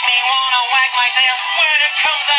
me wanna wag my tail when it comes